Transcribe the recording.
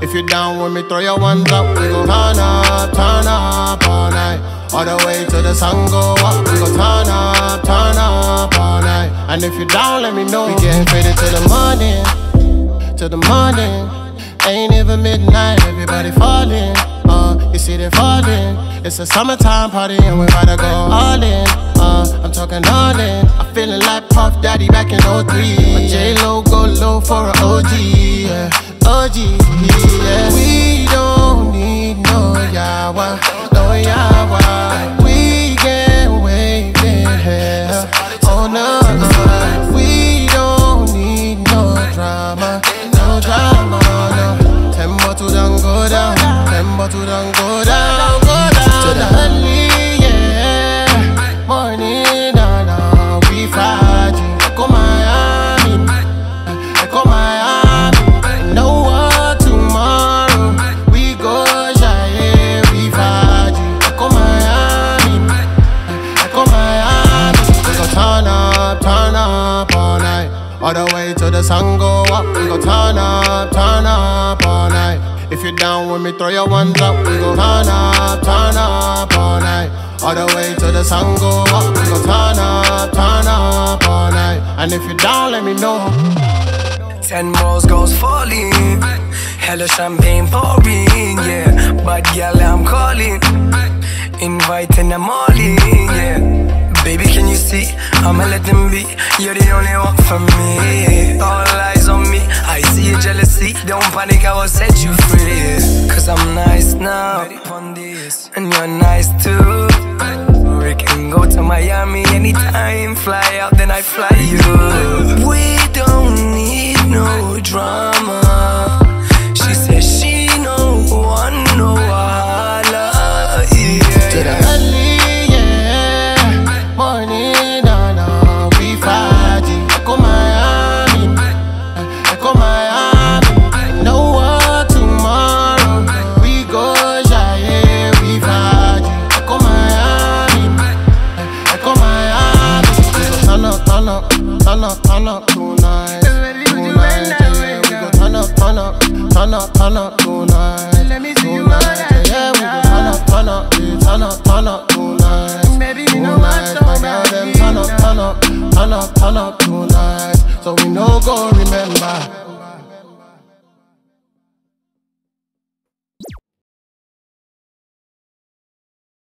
If you down with me, throw your ones up. We go turn up all night. All the way to the sun go up. We go turn up all night. And if you down, let me know. We getting faded to the morning, to the morning. Ain't even midnight, everybody falling. You see they falling. It's a summertime party and we about to go all in. I'm talking all in. I'm feeling like Puff Daddy back in 03. My J-Lo go low for an OG, yeah. OG, yeah. We don't need no yawa, no yawa. We get waving hair, oh no. We don't need no drama, no drama, no. Tempo to down, go down. Tempo to down, go down, go down. To the early, yeah. Morning, nah, we Friday. Echo Miami, Echo Miami. Know what tomorrow we go shy, we Friday. Echo Miami, Echo Miami. We go turn up all night. All the way to the sun go up. We go turn up all night. If you're down with me, throw your ones up. We go turn up all night. All the way to the sun go up. We go turn up all night. And if you're down, let me know. 10 balls goes falling, hella champagne pouring, yeah. But girl, I'm calling, inviting them all in, yeah. Baby, can you see? I'ma let them be. You're the only one for me. All eyes on me. I see your jealousy. Don't panic, I will set you free. Cause I'm nice now, and you're nice too. We can go to Miami anytime. Fly out, then I fly you. We don't need no drama. She says she no one, no wahala, yeah. To the early, yeah. Morning, nah, we Friday. Echo Miami, Echo Miami. Know what tomorrow we go shy, we Friday. Echo Miami, Echo Miami. We go turn up tonight, tonight. Yeah, we go turn up tonight, tonight. Yeah, we go turn up tonight, tonight. Baby, you know what's so my girl, them turn up tonight. So we no go remember.